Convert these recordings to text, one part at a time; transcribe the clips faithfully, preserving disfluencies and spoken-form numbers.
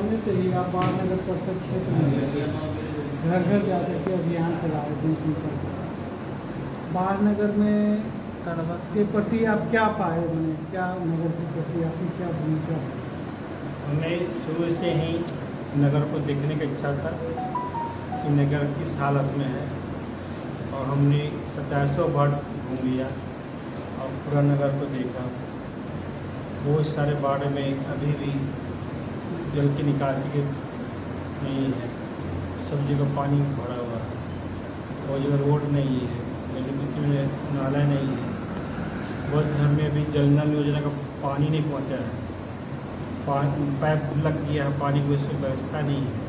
सामने से ही आप बाढ़ नगर परिषद क्षेत्र में घर घर जा करके अभियान चला रहे जनसंपर्क। बाढ़ नगर में के प्रति आप क्या पाए, मैंने क्या नगर के प्रति आपकी क्या भूमिका? हमें शुरू से ही नगर को देखने की इच्छा था कि नगर किस हालत में है, और हमने सत्ताईसों बार घूम लिया और पूरा नगर को देखा। बहुत सारे बाढ़ में अभी भी जल की निकासी के नहीं है, सब जगह पानी भरा हुआ है, और जगह रोड नहीं है, गली में नाला नहीं है। बहुत घर में अभी जल नल योजना का पानी नहीं पहुंचा है, पानी पाइप लग गया है, पानी की उसकी व्यवस्था नहीं है।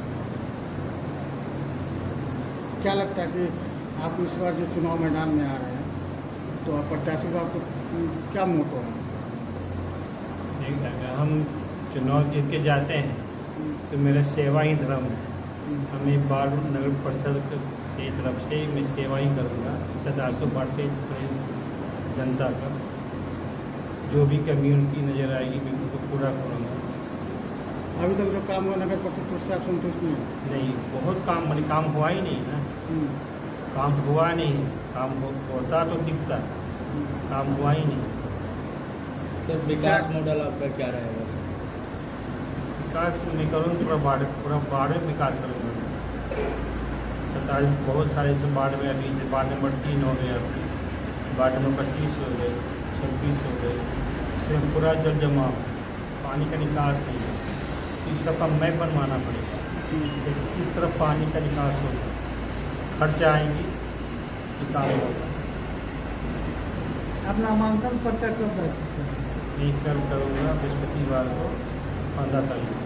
क्या लगता है कि आप इस बार जो चुनाव मैदान में आ रहे हैं, तो आप प्रत्याशी का आपको क्या मोटो है? अगर हम चुनाव जीत के जाते हैं तो मेरा सेवा ही धर्म है। हमें बाढ़ नगर परिषद की तरफ से मैं सेवा ही करूँगा, सदासों बढ़ते जनता का जो भी कमी उनकी नज़र आएगी मैं उनको पूरा करूँगा। अभी तक जो काम हुआ नगर परिषद तो उससे आप संतुष्ट नहीं है? नहीं, बहुत काम मैंने काम हुआ ही नहीं ना, काम हुआ नहीं, काम हो, होता तो दिखता, काम हुआ ही नहीं। सर विकास मॉडल आपका क्या रहेगा? सर विकास नहीं करूँगा, पूरा बाढ़ पूरा बाढ़ में विकास करूँगा। सरकार बहुत सारे ऐसे बाढ़ में अभी वार्ड नंबर तीन हो गया, वार्ड नंबर पच्चीस हो गए, छब्बीस हो गए, इसमें पूरा जल जमा, पानी का निकास नहीं है। इस सब का मैप बनवाना पड़ेगा, किस तरफ पानी का निकास होगा, खर्चा आएंगी कि काम होगा। आप नामांकन पर्चा कब दाखिल एक कल करूँगा बृहस्पतिवार को पंद्रह तारीख।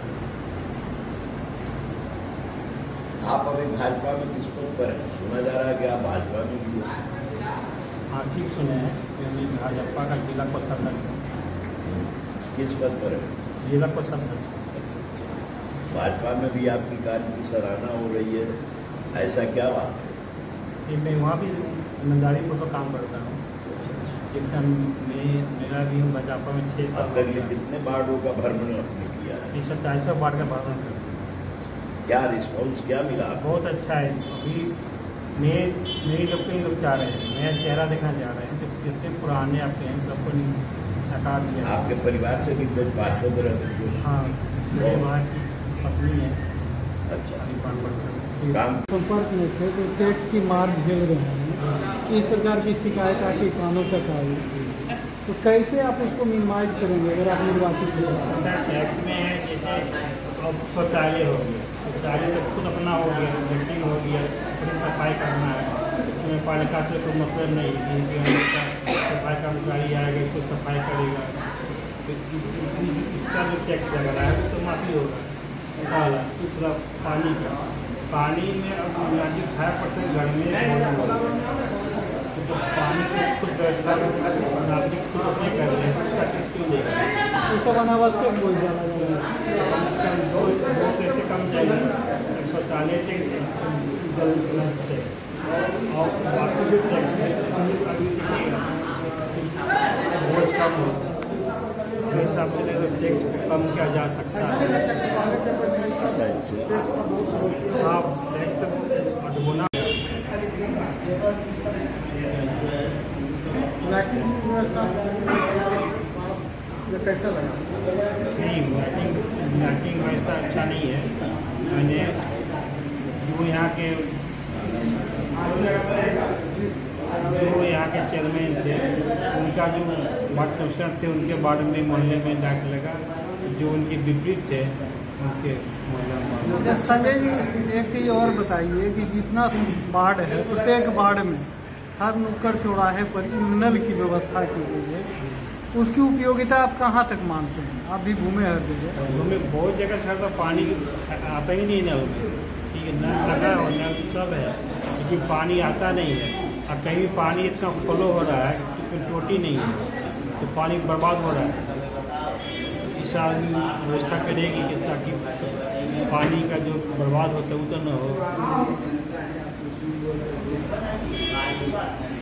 आप अभी भाजपा में किस पद पर हैं? सुना जा रहा है कि आप भाजपा में भी हो। हाँ ठीक सुने हैं, क्योंकि भाजपा का जिला कोषाध्यक्ष है। किस पद पर है? जिला कोषाध्यक्ष। अच्छा अच्छा, भाजपा में भी आपकी कार्य की सराहना हो रही है, ऐसा क्या बात है? कि मैं वहाँ भी ईमानदारी पूर्वक काम करता हूँ। जितना मैं मेरा भी हूँ भाजपा में छः साल। अब तक ये कितने बाढ़ों का भ्रमण आपने किया है? सत्ताईसों बाढ़ का भ्रमण करते हैं। क्या रिस्पॉन्स क्या मिला? बहुत अच्छा है। अभी नए नए लोग कई लोग चाह रहे हैं, नया चेहरा देखना चाह रहे हैं, तो जितने पुराने आपके हैं सबको हटा दिया। आपके परिवार से भी कोई पार्षद रहते थे? हाँ, मेरे वहाँ की पत्नी है। अच्छा, काम संपर्क में थे तो टैक्स की मार झेल रहे हैं, इस प्रकार की शिकायत आपके कानों तक आई, तो कैसे आप उसको मिनिमाइज करेंगे अगर आप निर्वाचित हो? टैक्स में है जैसे अब शौचालय हो गया, शौचालय तो खुद अपना हो गया, लेटरिन हो गया, अपनी सफाई करना है, उसमें पालिका से कोई मतलब नहीं है। सफाई कर्मचारी आएगा, इसको सफाई करेगा, इसका जो टैक्स लग रहा है तो माफी होगा। दूसरा पानी का, पानी में अब बुनियादी फाइव परसेंट घर में तो पानी की खुद व्यवस्था नागरिक खुद अपने कर रहे हैं, उसका टैक्स क्यों देगा? ये सब अनावश्यक बोल जाना चाहिए। दो दो पैसे कम चाहिए शौचालय से जल से, और बाकी जो टैक्स अभी बहुत कम हो, हमेशा पहले तो टैक्स को कम किया जा सकता है। हाँ, टैक्स होना। लाइटिंग की व्यवस्था ये कैसा लगा? नहीं, लाइटिंग लाइटिंग व्यवस्था अच्छा नहीं है। मैंने जो यहाँ के जो यहाँ के चेयरमैन थे, उनका जो वार्ड कमिश्नर थे, उनके बारे में मोहल्ले में जाके लगा, जो उनके विपरीत थे उनके मोहल्ला। संजय जी, एक चीज़ और बताइए कि जितना बाढ़ है, प्रत्येक बाढ़ में हर नुक्कड़ चौराहे पर नल की व्यवस्था की गई है, उसकी उपयोगिता आप कहाँ तक मानते हैं? आप भी घूमे हर जगह। घूमे बहुत जगह, सर तो पानी आता ही नहीं नल में, ठीक है, नल लगा और नल सब है, लेकिन पानी आता नहीं है। और कहीं पानी इतना फ्लो हो रहा है कि टोटी नहीं है, तो पानी बर्बाद हो रहा है। इस आदमी व्यवस्था करेगी कि ताकि पानी का जो बर्बाद होता है वो तो न हो।